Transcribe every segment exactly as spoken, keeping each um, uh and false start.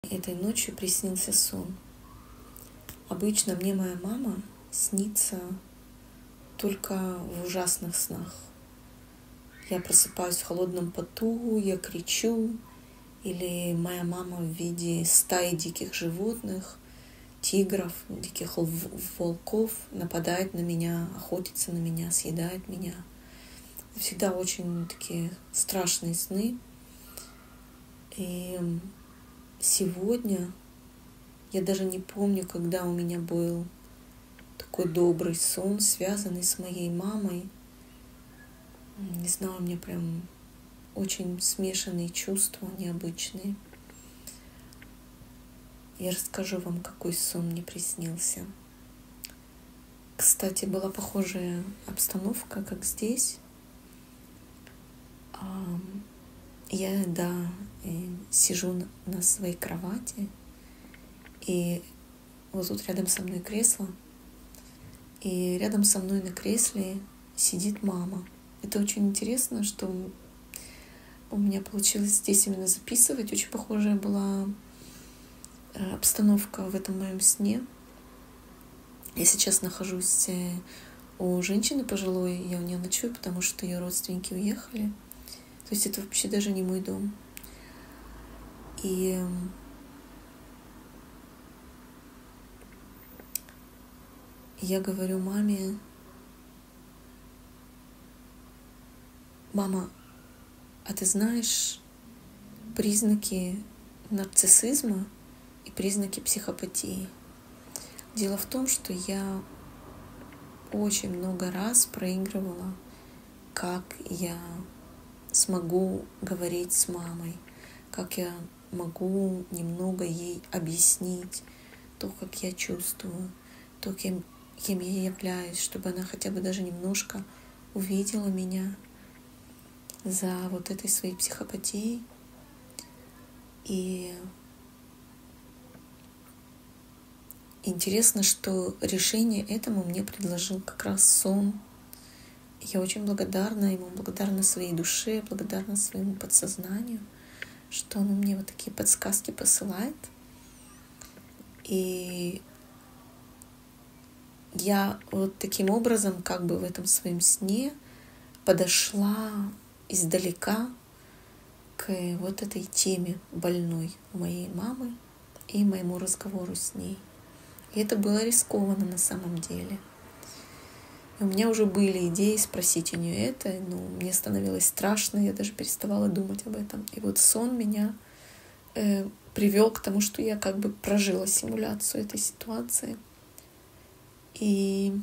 Этой ночью приснился сон. Обычно мне моя мама снится только в ужасных снах. Я просыпаюсь в холодном поту, я кричу, или моя мама в виде стаи диких животных, тигров, диких волков нападает на меня, охотится на меня, съедает меня. Всегда очень такие страшные сны. И сегодня я даже не помню, когда у меня был такой добрый сон, связанный с моей мамой. Не знаю, у меня прям очень смешанные чувства, необычные. Я расскажу вам, какой сон мне приснился. Кстати, была похожая обстановка, как здесь. Я, да, сижу на своей кровати, и вот тут рядом со мной кресло, и рядом со мной на кресле сидит мама. Это очень интересно, что у меня получилось здесь именно записывать. Очень похожая была обстановка в этом моем сне. Я сейчас нахожусь у женщины пожилой, я у нее ночую, потому что ее родственники уехали. То есть это вообще даже не мой дом. И я говорю маме: мама, а ты знаешь признаки нарциссизма и признаки психопатии? Дело в том, что я очень много раз проигрывала, как я смогу говорить с мамой, как я могу немного ей объяснить то, как я чувствую, то, кем, кем я являюсь, чтобы она хотя бы даже немножко увидела меня за вот этой своей психопатией. И интересно, что решение этому мне предложил как раз сон. Я очень благодарна ему, благодарна своей душе, благодарна своему подсознанию, что он мне вот такие подсказки посылает. И я вот таким образом, как бы в этом своем сне, подошла издалека к вот этой теме больной у моей мамы и моему разговору с ней. И это было рискованно на самом деле. У меня уже были идеи спросить у нее это, но мне становилось страшно, я даже переставала думать об этом. И вот сон меня э, привел к тому, что я как бы прожила симуляцию этой ситуации. И,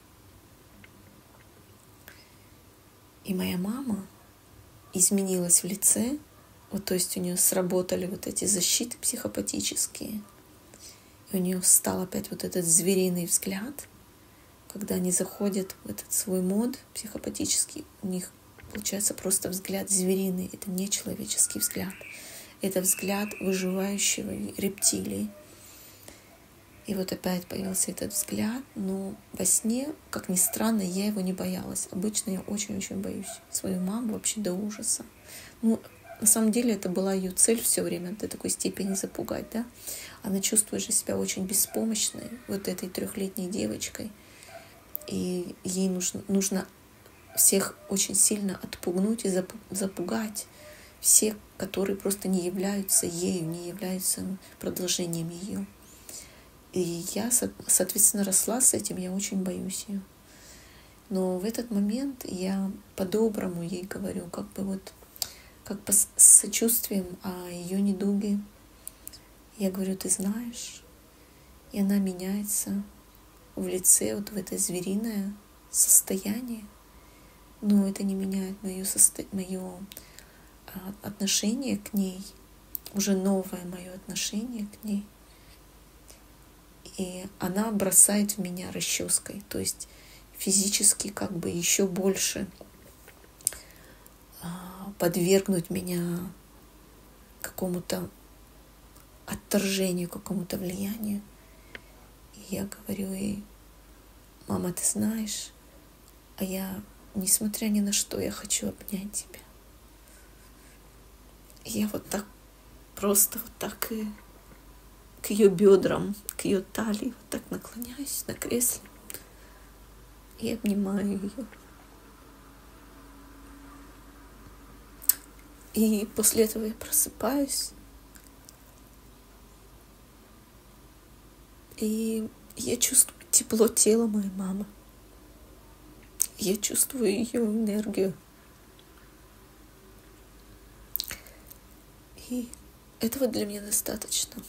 и моя мама изменилась в лице, вот, то есть у нее сработали вот эти защиты психопатические, и у нее стал опять вот этот звериный взгляд. Когда они заходят в этот свой мод психопатический, у них получается просто взгляд звериный. Это не человеческий взгляд. Это взгляд выживающего рептилии. И вот опять появился этот взгляд. Но во сне, как ни странно, я его не боялась. Обычно я очень-очень боюсь свою маму вообще до ужаса. Ну, на самом деле это была ее цель все время до такой степени запугать, да? Она чувствует же себя очень беспомощной, вот этой трехлетней девочкой. И ей нужно, нужно всех очень сильно отпугнуть и запугать. Всех, которые просто не являются ею, не являются продолжением ее. И я, соответственно, росла с этим, я очень боюсь ее. Но в этот момент я по-доброму ей говорю, как бы вот, как бы с сочувствием о ее недуге. Я говорю: ты знаешь, и она меняется в лице, вот в это звериное состояние, но это не меняет мое, состо... мое отношение к ней, уже новое мое отношение к ней. И она бросает в меня расческой, то есть физически как бы еще больше подвергнуть меня какому-то отторжению, какому-то влиянию. Я говорю ей: мама, ты знаешь, а я, несмотря ни на что, я хочу обнять тебя. И я вот так, просто вот так и к ее бедрам, к ее талии, вот так наклоняюсь на кресле и обнимаю ее. И после этого я просыпаюсь, и я чувствую тепло тела моей мамы. Я чувствую ее энергию. И этого для меня достаточно.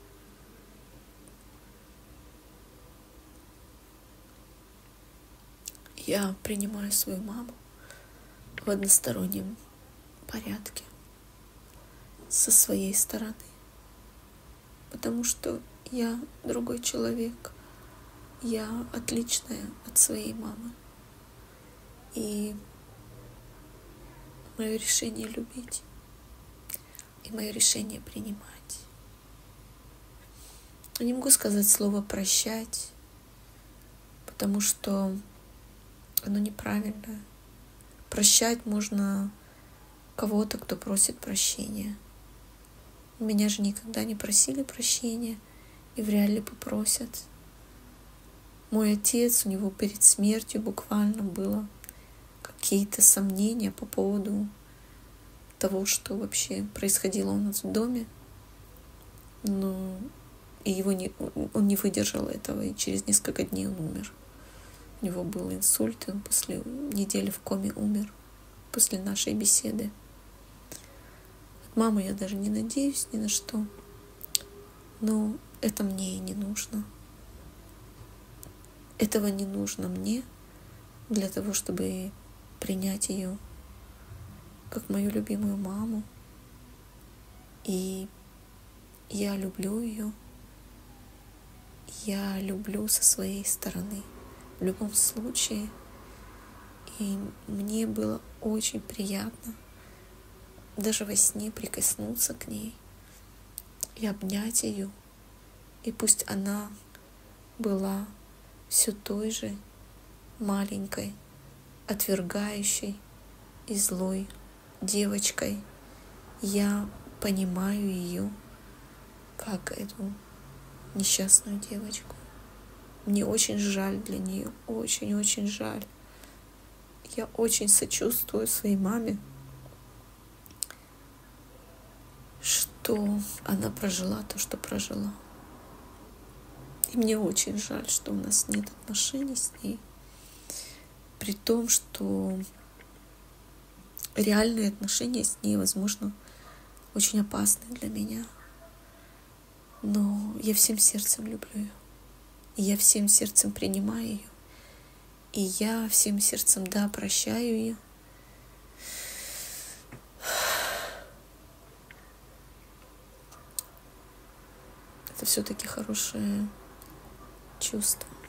Я принимаю свою маму в одностороннем порядке со своей стороны, потому что я другой человек, я отличная от своей мамы, и мое решение любить и мое решение принимать. Я не могу сказать слово прощать, потому что оно неправильное. Прощать можно кого-то, кто просит прощения. Меня же никогда не просили прощения и вряд ли попросят. Мой отец, у него перед смертью буквально было какие-то сомнения по поводу того, что вообще происходило у нас в доме. Но и его не, он не выдержал этого, и через несколько дней он умер. У него был инсульт, и он после недели в коме умер, после нашей беседы. От мамы я даже не надеюсь ни на что, но это мне и не нужно. Этого не нужно мне для того, чтобы принять ее как мою любимую маму. И я люблю ее. Я люблю со своей стороны. В любом случае. И мне было очень приятно даже во сне прикоснуться к ней и обнять ее. И пусть она была все той же маленькой, отвергающей и злой девочкой, я понимаю ее как эту несчастную девочку. Мне очень жаль для нее, очень-очень жаль. Я очень сочувствую своей маме, что она прожила то, что прожила. И мне очень жаль, что у нас нет отношений с ней, при том, что реальные отношения с ней, возможно, очень опасны для меня. Но я всем сердцем люблю ее. И я всем сердцем принимаю ее. И я всем сердцем, да, прощаю ее. Это все-таки хорошее чувство.